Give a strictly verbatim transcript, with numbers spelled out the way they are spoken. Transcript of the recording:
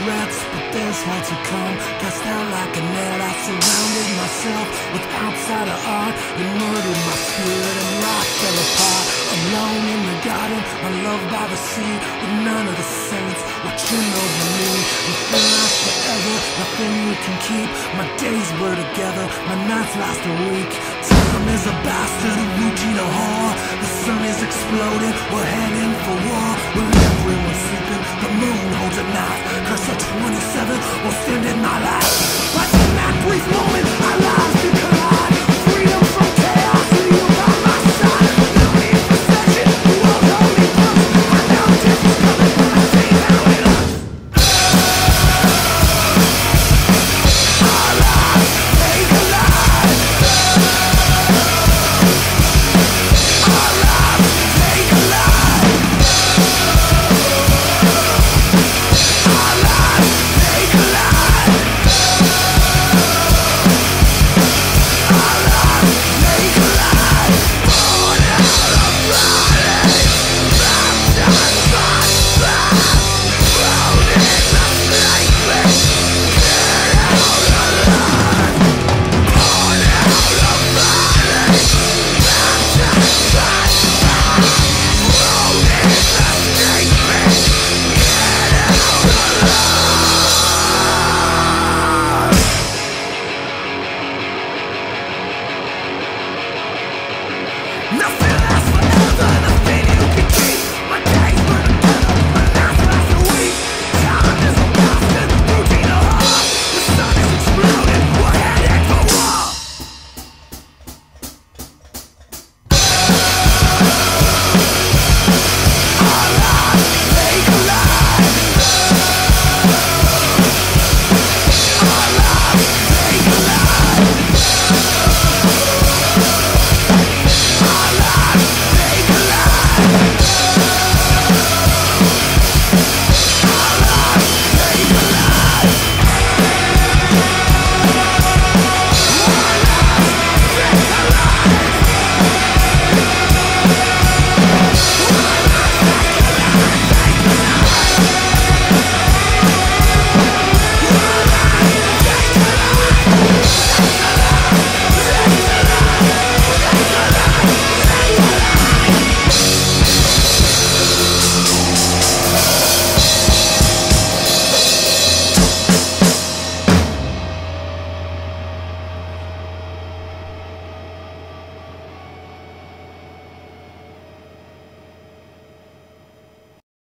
regrets, but there's more to come. Cast out like a net, I surrounded myself with outsider art. It murdered my spirit and life fell apart. Alone in the garden, unloved by the sea, with none of the saints watching over me. Nothing lasts forever, nothing you can keep. My days blur together, my nights last a week. Time is a bastard, a routine, a whore. The sun is exploding, we're heading for war. When everyone's sleeping, the moon holds a knife. Curse of twenty-seven, almost ended my life.